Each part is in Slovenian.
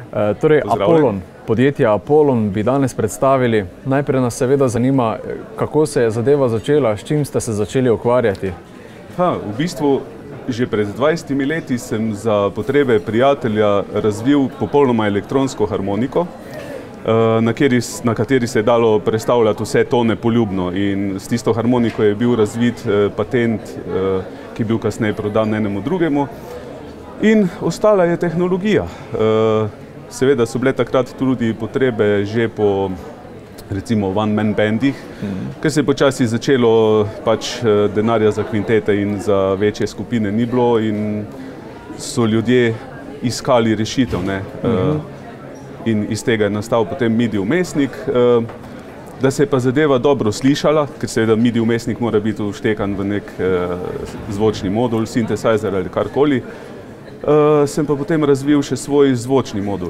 Torej, Apollon, podjetje Apollon bi danes predstavili. Najprej nas seveda zanima, kako se je zadeva začela, s čim ste se začeli ukvarjati? V bistvu že pred 20 leti sem za potrebe prijatelja razvil popolnoma elektronsko harmoniko, na kateri se je dalo predstavljati vse tone poljubno. In s tisto harmoniko je bil razvit patent, ki je bil kasneje prodan enemu drugemu. In ostala je tehnologija. Seveda so bile takrat tudi potrebe že po recimo one-man bandih, ker se je počasi začelo, pač denarja za kvintete in za večje skupine ni bilo in so ljudje iskali rešitev, ne. In iz tega je nastal potem MIDI vmesnik, da se je pa zadeva dobro slišala, ker seveda MIDI vmesnik mora biti vštekan v nek zvočni modul, synthesizer ali karkoli. Sem pa potem razvil še svoj zvočni modul.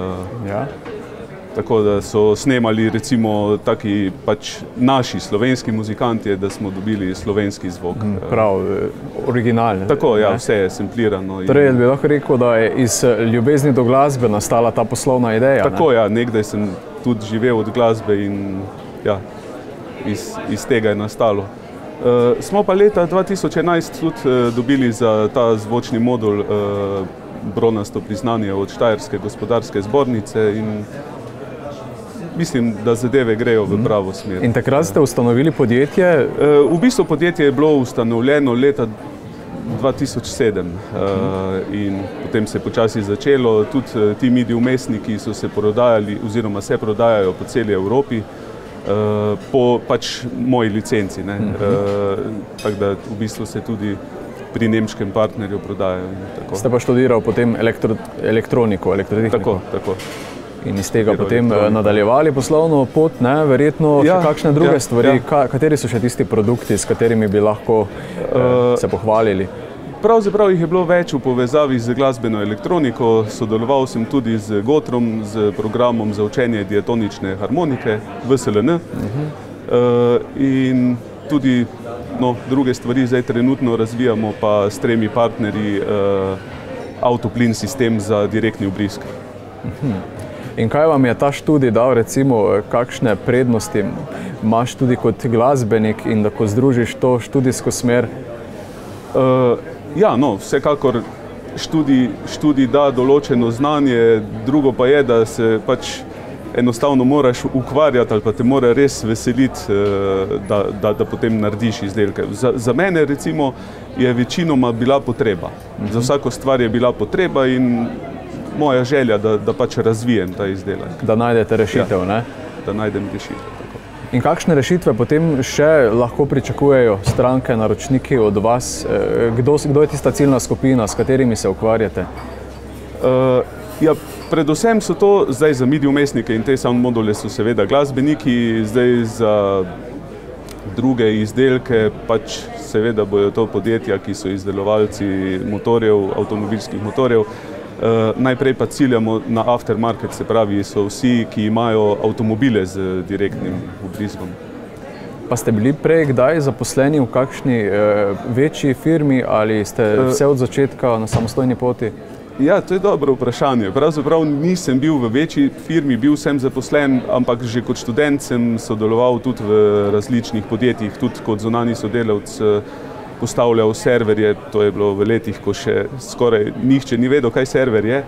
Tako da so snemali recimo taki pač naši slovenski muzikanti, da smo dobili slovenski zvok. Prav, originalne. Tako, ja, vse je samplirano. Torej, bi lahko rekel, da je iz ljubezni do glasbe nastala ta poslovna ideja? Tako, ja, nekdaj sem tudi živel od glasbe in ja, iz tega je nastalo. Smo pa leta 2011 tudi dobili za ta zvočni modul bronasto priznanje od Štajerske gospodarske zbornice in mislim, da zadeve grejo v pravo smer. In takrat ste ustanovili podjetje? V bistvu podjetje je bilo ustanovljeno leta 2007 in potem se je počasi začelo. Tudi ti MIDI vmesniki so se prodajali oziroma se prodajajo po celi Evropi po pač moji licenci, ne. Tako da v bistvu se tudi pri nemškem partnerju prodajajo. Ste pa študiral potem elektroniko, elektrotehniko? Tako. In iz tega potem nadaljevali poslovno pot, ne, verjetno še kakšne druge stvari. Kateri so še tisti produkti, s katerimi bi lahko se pohvalili? Pravzaprav jih je bilo več v povezavi z glasbeno elektroniko. Sodeloval sem tudi z Gotrom, z programom za učenje diatonične harmonike, VSLN. In tudi druge stvari zdaj trenutno razvijamo pa s 3 partnerji avtoplin sistem za direktni vbrizg. In kaj vam je ta študij dal, recimo, kakšne prednosti imaš tudi kot glasbenik in da ko združiš to študijsko smer? Ja, vsekakor študij da določeno znanje, drugo pa je, da se pač enostavno moraš ukvarjati ali pa te mora res veseliti, da potem narediš izdelke. Za mene recimo je večinoma bila potreba. Za vsako stvar je bila potreba in moja želja, da pač razvijem ta izdelek. Da najdete rešitev, ne? Da najdem rešitev, tako. In kakšne rešitve potem še lahko pričakujejo stranke, naročniki od vas? Kdo je tista ciljna skupina, s katerimi se ukvarjate? Ja, predvsem so to zdaj za MIDI vmesnike in te sound module so seveda glasbeniki, zdaj za druge izdelke pač seveda bojo to podjetja, ki so izdelovalci motorjev, avtomobilskih motorjev. Najprej pa ciljamo na aftermarket, se pravi, so vsi, ki imajo avtomobile z direktnim vbrizgom. Pa ste bili prej kdaj zaposleni v kakšni večji firmi ali ste vse od začetka na samostojni poti? Ja, to je dobro vprašanje. Pravzaprav nisem bil v večji firmi, bil sem zaposlen, ampak že kot študent sem sodeloval tudi v različnih podjetjih, tudi kot zunanji sodelavec postavljal serverje, to je bilo v letih, ko še skoraj nihče ni vedel, kaj server je.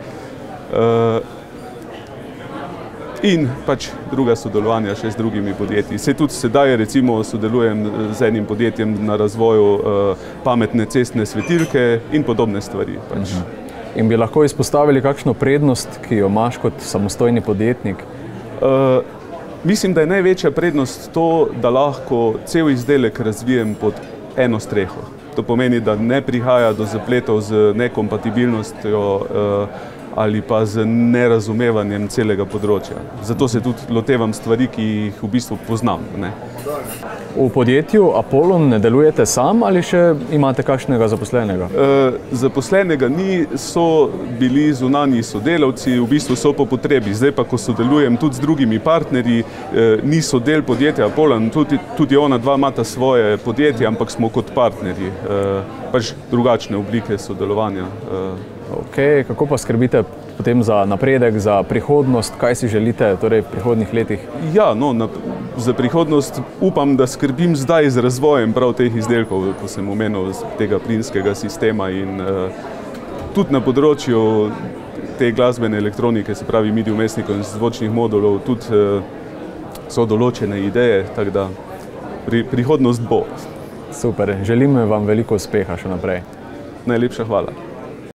In pač druga sodelovanja še z drugimi podjetji. Se tudi sedaj recimo sodelujem z enim podjetjem na razvoju pametne cestne svetilke in podobne stvari. In bi lahko izpostavili kakšno prednost, ki jo imaš kot samostojni podjetnik? Mislim, da je največja prednost to, da lahko cel izdelek razvijem pod eno streho. To pomeni, da ne prihaja do zapletov z nekompatibilnostjo ali pa z nerazumevanjem celega področja. Zato se tudi lotevam stvari, ki jih v bistvu poznam, ne. V podjetju Apollon ne delujete sam ali še imate kakšnega zaposlenega? Zaposlenega ni, so bili zunanji sodelavci, v bistvu so po potrebi. Zdaj pa, ko sodelujem tudi z drugimi partnerji, niso del podjetja Apollon, tudi ona dva imata svoje podjetje, ampak smo kot partnerji, pač drugačne oblike sodelovanja. Kako pa skrbite potem za napredek, za prihodnost, kaj si želite torej v prihodnjih letih? Ja, no, za prihodnost upam, da skrbim zdaj z razvojem prav teh izdelkov, ko sem omenil tega plinskega sistema in tudi na področju te glasbene elektronike, se pravi MIDI vmesnikov in zvočnih modulov, tudi so določene ideje, tako da prihodnost bo. Super, želim vam veliko uspeha še naprej. Najlepša hvala.